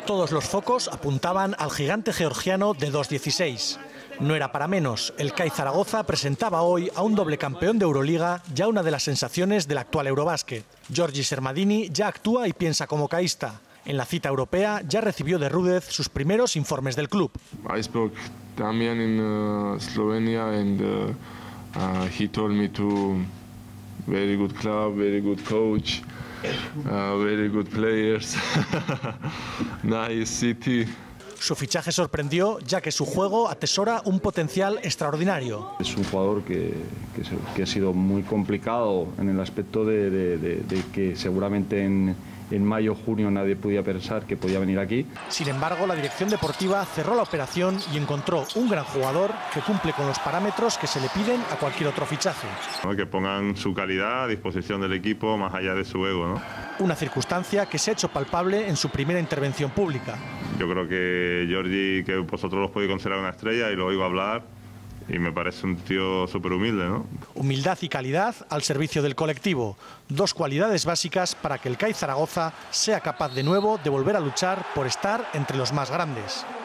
Todos los focos apuntaban al gigante georgiano de 2,16. No era para menos, el CAI Zaragoza presentaba hoy a un doble campeón de Euroliga, ya una de las sensaciones del actual Eurobásquet. Giorgi Sermadini ya actúa y piensa como caísta. En la cita europea ya recibió de Rudez sus primeros informes del club. I spoke también en Slovenia and he told me to very good club, very good coach, very good players, nice city. Su fichaje sorprendió, ya que su juego atesora un potencial extraordinario. Es un jugador que ha sido muy complicado en el aspecto de que seguramente en mayo o junio nadie podía pensar que podía venir aquí. Sin embargo, la dirección deportiva cerró la operación y encontró un gran jugador que cumple con los parámetros que se le piden a cualquier otro fichaje. Que pongan su calidad a disposición del equipo más allá de su ego, ¿no? Una circunstancia que se ha hecho palpable en su primera intervención pública. Yo creo que Giorgi, que vosotros los podéis considerar una estrella y lo oigo hablar, y me parece un tío súper humilde, ¿no? Humildad y calidad al servicio del colectivo. Dos cualidades básicas para que el CAI Zaragoza sea capaz de nuevo de volver a luchar por estar entre los más grandes.